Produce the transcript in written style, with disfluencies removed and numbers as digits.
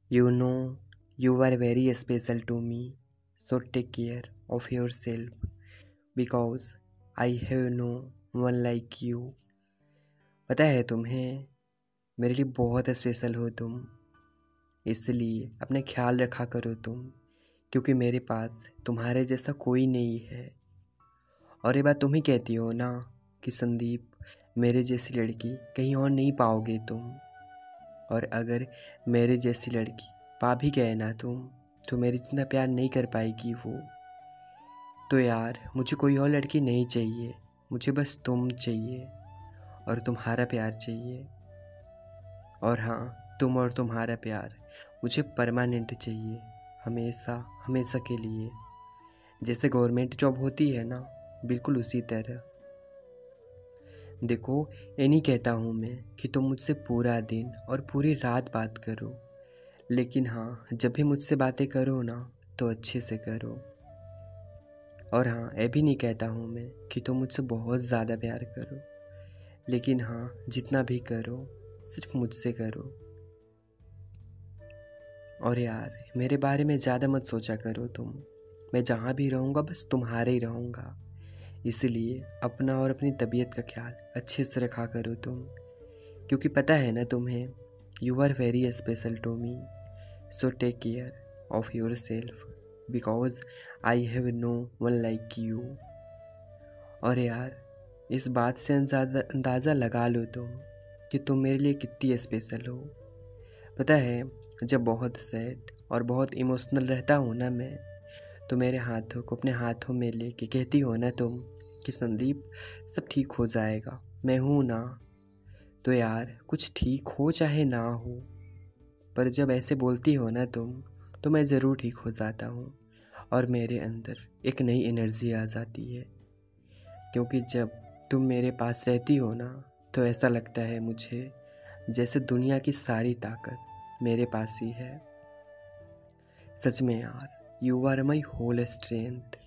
You know, you are very special to me, so take care of yourself because I have no one like you. पता है तुम्हें, मेरे लिए बहुत special हो तुम, इसलिए अपना ख्याल रखा करो तुम, क्योंकि मेरे पास तुम्हारे जैसा कोई नहीं है। और ये बात तुम ही कहती हो ना कि संदीप, मेरे जैसी लड़की कहीं और नहीं पाओगे तुम। और अगर मेरे जैसी लड़की पा भी गए ना तुम, तो मेरे जितना प्यार नहीं कर पाएगी वो। तो यार, मुझे कोई और लड़की नहीं चाहिए, मुझे बस तुम चाहिए और तुम्हारा प्यार चाहिए। और हाँ, तुम और तुम्हारा प्यार मुझे परमानेंट चाहिए, हमेशा हमेशा के लिए। जैसे गवर्नमेंट जॉब होती है ना, बिल्कुल उसी तरह। देखो, ये नहीं कहता हूँ मैं कि तुम मुझसे पूरा दिन और पूरी रात बात करो, लेकिन हाँ, जब भी मुझसे बातें करो ना, तो अच्छे से करो। और हाँ, ये भी नहीं कहता हूँ मैं कि तुम मुझसे बहुत ज़्यादा प्यार करो, लेकिन हाँ, जितना भी करो सिर्फ मुझसे करो। और यार, मेरे बारे में ज़्यादा मत सोचा करो तुम, मैं जहाँ भी रहूँगा बस तुम्हारे ही रहूँगा। इसलिए अपना और अपनी तबीयत का ख्याल अच्छे से रखा करो तुम, क्योंकि पता है ना तुम्हें, you are very special to me, so take care of yourself because I have no one like you. और यार, इस बात से अंदाज़ा लगा लो तुम कि तुम मेरे लिए कितनी स्पेशल हो। पता है, जब बहुत सैड और बहुत इमोशनल रहता हूँ ना मैं, तो मेरे हाथों को अपने हाथों में लेके कहती हो ना तुम कि संदीप, सब ठीक हो जाएगा, मैं हूँ ना। तो यार, कुछ ठीक हो चाहे ना हो, पर जब ऐसे बोलती हो ना तुम, तो मैं ज़रूर ठीक हो जाता हूँ और मेरे अंदर एक नई एनर्जी आ जाती है। क्योंकि जब तुम मेरे पास रहती हो ना, तो ऐसा लगता है मुझे जैसे दुनिया की सारी ताकत मेरे पास ही है। सच में यार, you are my whole strength.